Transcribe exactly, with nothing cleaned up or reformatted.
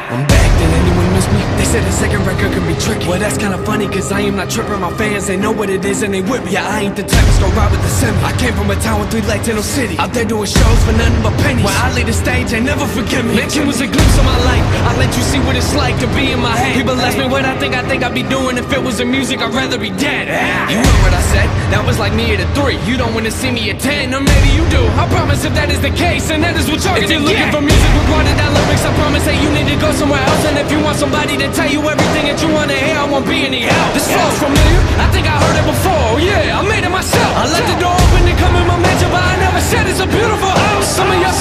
I'm back, did anyone miss me? They said the second record can be tricky. Well, that's kinda funny, cause I am not tripping. My fans, they know what it is and they with me. Yeah, I ain't the type to go ride with the semi. I came from a town with three lights in no city. Out there doing shows for nothing but pennies. When I leave the stage, they never forgive me. Mention was a glimpse of my life. I let you see what it's like to be in my head. People ask me what I think, I think I'd be doing if it was in music. I'd rather be dead. You heard what I said? That was like me at a three. You don't wanna see me at ten, or maybe you do. I promise if that is the case, and that is what you're gonna get. If you're looking for music with watered down lyrics, I promise that you need to go somewhere else. And if you want somebody to tell you everything that you wanna hear, I won't be any help. This flow's familiar, I think I heard it before. Yeah, I made it myself. I left the door open to come in my mansion, but I never said it's a beautiful house. Some of y'all